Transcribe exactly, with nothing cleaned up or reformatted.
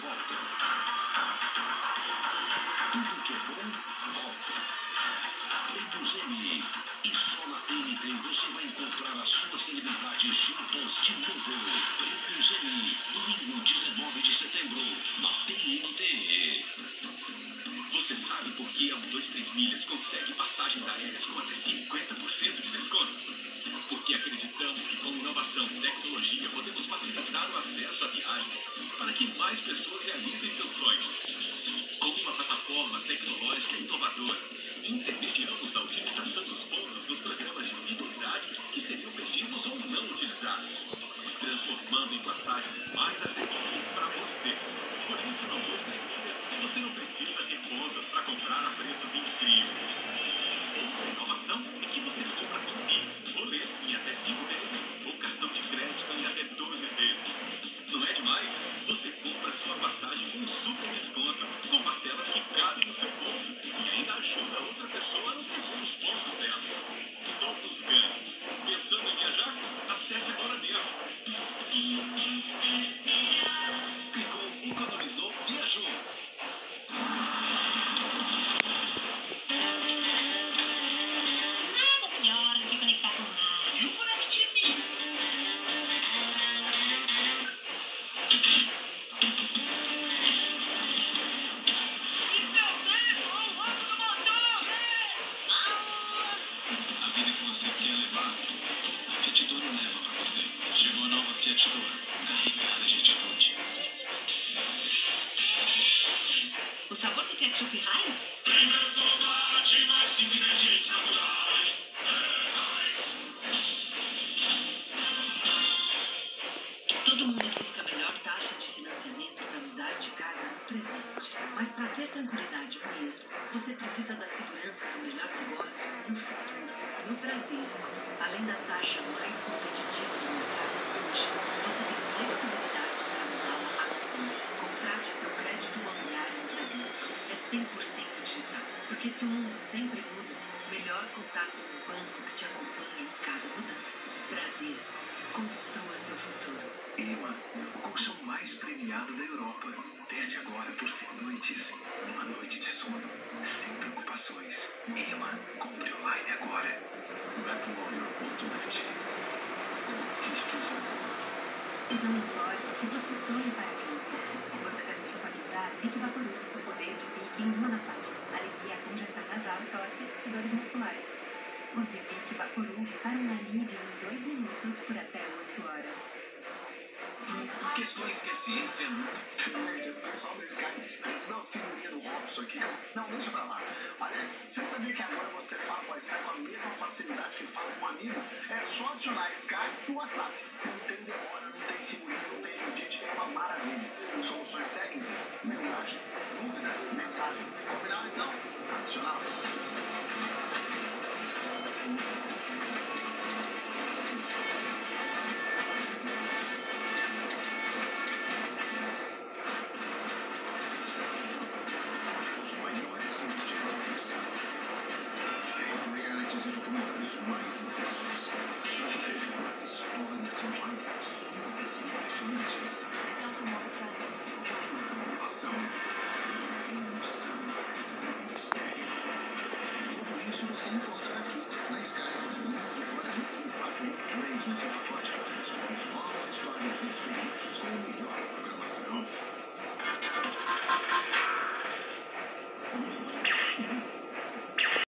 volta. Tudo que é bom, volta. Prêmios Emmy. E só na T N T você vai encontrar as suas celebridades juntas de novo. Prêmios Emmy. Domingo, dezenove de setembro, na T N T. Você sabe por que a um dois três Milhas consegue passagens aéreas com até cinquenta por cento de desconto? Porque acreditamos que com inovação e tecnologia podemos facilitar o acesso a viagens para que mais pessoas realizem seus sonhos. Com uma plataforma tecnológica inovadora, intermediamos a utilização dos pontos nos programas de fidelidade que seriam perdidos ou não utilizados, transformando em passagens mais acessíveis para você. Por isso, no dois três Milhas, você não precisa ter contas para comprar a preços incríveis. Outra inovação é que você compra com Pix, boleto em até cinco vezes ou cartão de crédito em até doze vezes. Não é demais? Você compra sua passagem com um super desconto, com parcelas que cabem no seu bolso e ainda ajuda outra pessoa a não perder os pontos dela. Todos ganham. Pensando em viajar? Acesse agora mesmo. Clicou, economizou, viajou. Você quer levar? A Fiat Toro leva pra você. Chegou a nova Fiat Toro, carregada de atitude. O sabor do ketchup Heinz? Todo mundo busca a melhor taxa de financiamento para mudar de casa no presente. Mas para ter tranquilidade mesmo, você precisa da segurança do melhor negócio no futuro. No Bradesco, além da taxa mais competitiva do mercado hoje, você tem flexibilidade para mudá-la agora. Contrate seu crédito imobiliário no Bradesco. É cem por cento digital. Porque se o mundo sempre muda, melhor contar com um banco que te acompanha em cada mudança. Bradesco. Construa seu futuro. Ema, o colchão mais premiado da Europa. Teste agora por cem noites. Uma noite de sono, sem preocupações. Ema, compre online agora. Matrimônio ponto net. Conquiste o mundo. E não importa o que você tome para aquilo. Você também pode usar Vic Vaporub, o poder de Vic em uma massagem. Alivia a congestão nasal, tosse e dores musculares. Use Vic Vaporub para um alívio em dois minutos por até oito horas. Questões que a ciência não... Gente, esse pessoal do Sky, esse meu figurinha do Robson aqui, não, deixa pra lá. Aliás, você sabia que agora você fala com a Sky com a mesma facilidade que fala com um amigo? É só adicionar a Sky no WhatsApp. Não tem demora, não tem figurinha, não tem Judite, é uma maravilha. Soluções técnicas, mensagem. Dúvidas, mensagem. Combinado então? Adicional. Mais intensos, para fechar as histórias mais absurdas e impressionantes. Inovação, emoção, mistério. Tudo isso você encontra aqui na Sky. Agora mesmo faça um upgrade no seu pacote. Descubra novas histórias inspiradas.